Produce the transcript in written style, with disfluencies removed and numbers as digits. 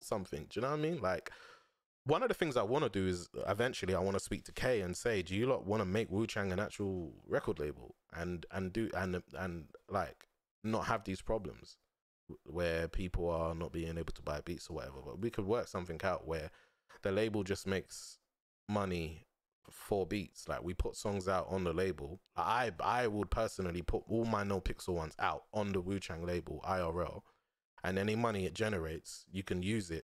something. Do you know what I mean? Like, one of the things I want to do is eventually I want to speak to Kay and say, do you lot want to make Wu-Chang an actual record label and like not have these problems where people are not being able to buy beats or whatever? But we could work something out where the label just makes money for beats. Like, we put songs out on the label. I would personally put all my NOPIXEL ones out on the WuChang label, IRL, and any money it generates, you can use it